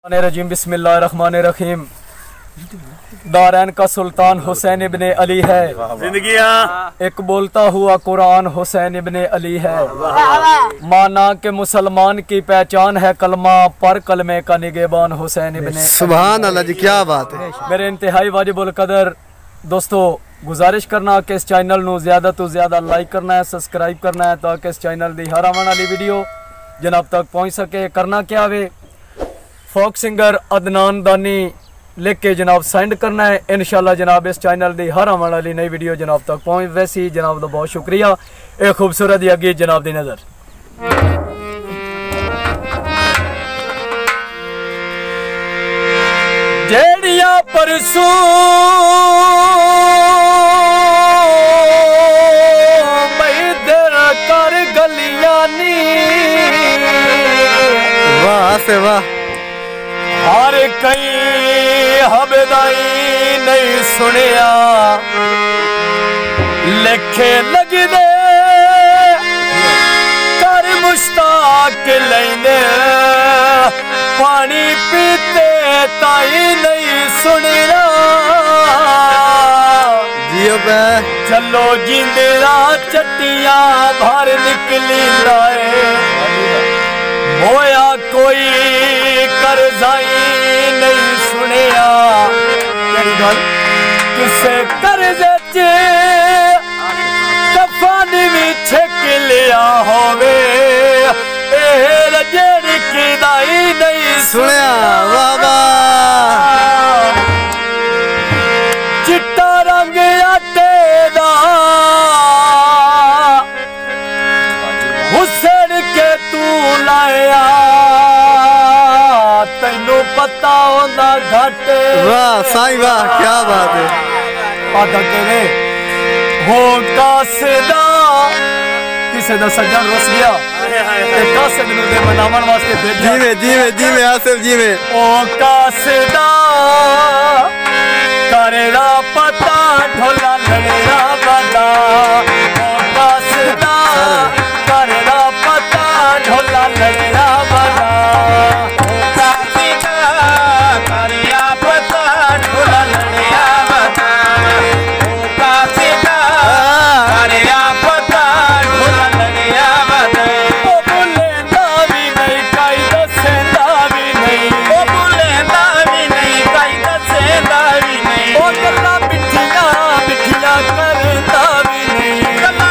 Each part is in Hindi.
रजीम बिस्मिल्लाहिर्रहमानिर्रहीम। दारैन का सुल्तान हुसैन इब्ने अली है। जिंदगी एक बोलता हुआ कुरान हुसैन इब्ने अली है। माना के मुसलमान की पहचान है कलमा, पर कलमे का निगेबान हुसैन इब्ने। सुभान अल्लाह जी, क्या बात है। मेरे इंतहाई वाजिबुल कदर दोस्तों, गुजारिश करना कि इस चैनल नू ज़्यादा तो ज़्यादा लाइक करना है, सब्सक्राइब करना है, ताकि इस चैनल की हर आने वाली वीडियो जनाब तक पहुँच सके। करना क्या वे, फोक सिंगर अदनान दानी लिख के जनाब सेंड करना है। इंशाल्लाह जनाब इस चैनल की हर आने वाली नई वीडियो जनाब तक पहुँच। वैसे ही जनाब का बहुत शुक्रिया। एक खूबसूरत ही अगी जनाब की नज़र। जेड़िया परसों बैदर कर गलियां नी, वाह से वाह। हर कई हबदाई नहीं सुनिया, लिखे लगदे कर मुश्ताक लेने, पानी पीते ताई नहीं सुनिया। जियो पे चलो जिंदरा चट्टिया भर निकली लाए, होया कोई करजाई नहीं सुनिया। किसे कर्जे च कफन भी छक लिया होवे, जेड़ी किदाई नहीं सुनिया। वाह वाह। चिट्टा रंग आटे दा हुसैन के तू लाया, तैनू पता होंदा घाटे। वाह साईं वाह, क्या बात है। पता केवे हो कासदा, किसे दा सज्जन रुस गया ते कासद नू दे मनावन वास्ते भेजा। जीवे जीवे जीवे आसिफ जीवे। ओ कासदा करेड़ा पता ढोला लड़ेरा बदा, ओ कासदा करेड़ा पता ढोला लड़ेरा बदा, ओ कासदा करेड़ा पता ढोला लड़ेरा बदा, ओ कासदा करेड़ा पता ढोला लड़ेरा बदा। ओ बुलेंदा भी नहीं काई दसेंदा भी नहीं, ओ बुलेंदा भी नहीं काई दसेंदा भी नहीं, ओ गल्ला पिठिया पिठिया करदा भी नहीं।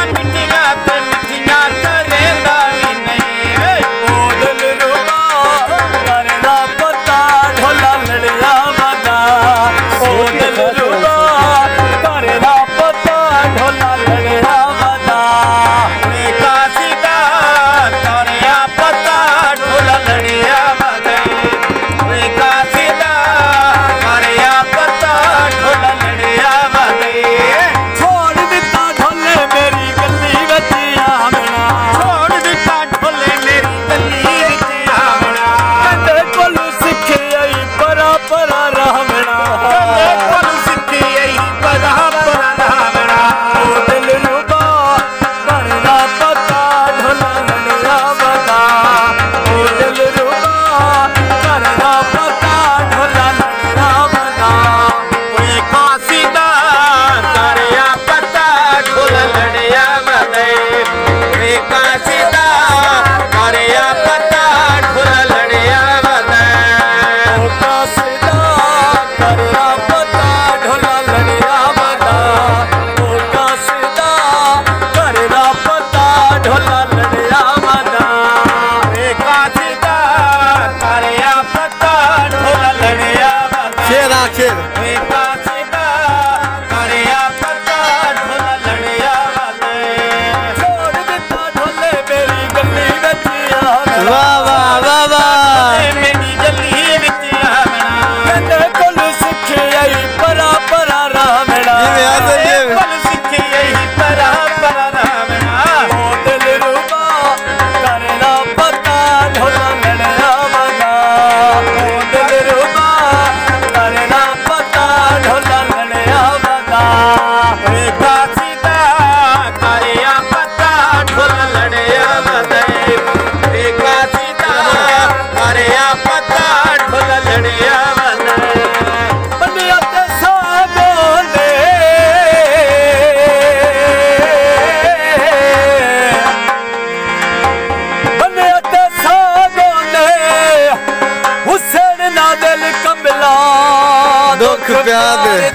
बात है